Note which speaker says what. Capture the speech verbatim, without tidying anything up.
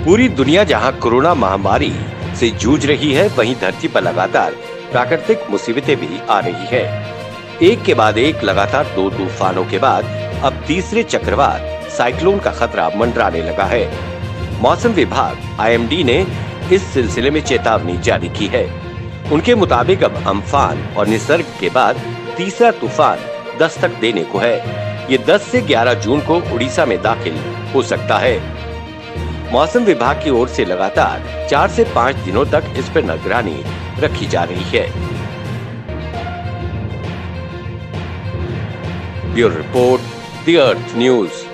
Speaker 1: पूरी दुनिया जहां कोरोना महामारी से जूझ रही है, वहीं धरती पर लगातार प्राकृतिक मुसीबतें भी आ रही है। एक के बाद एक लगातार दो तूफानों के बाद अब तीसरे चक्रवात साइक्लोन का खतरा मंडराने लगा है। मौसम विभाग आई एम डी ने इस सिलसिले में चेतावनी जारी की है। उनके मुताबिक अब अम्फान और निसर्ग के बाद तीसरा तूफान दस्तक देने को है। ये दस से ग्यारह जून को उड़ीसा में दाखिल हो सकता है। मौसम विभाग की ओर से लगातार चार से पाँच दिनों तक इस पर निगरानी रखी जा रही है। Bureau report, the Earth news.